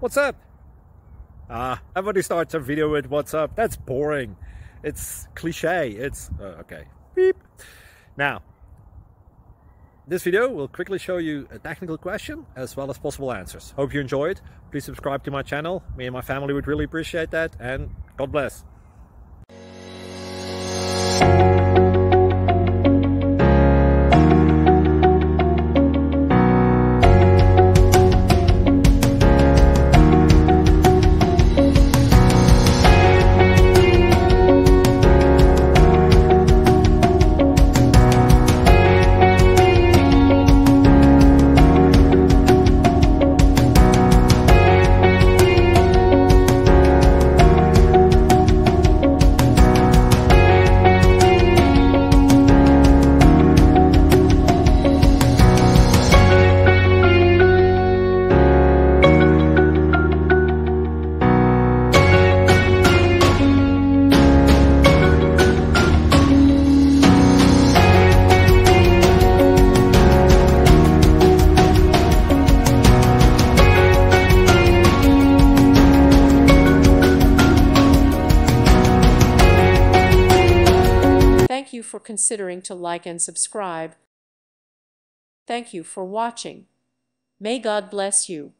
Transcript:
What's up? Everybody starts a video with what's up. That's boring. It's cliche. It's okay. Beep. Now, this video will quickly show you a technical question as well as possible answers. Hope you enjoyed. Please subscribe to my channel. Me and my family would really appreciate that, and God bless. Thank you for considering to like and subscribe. Thank you for watching. May God bless you.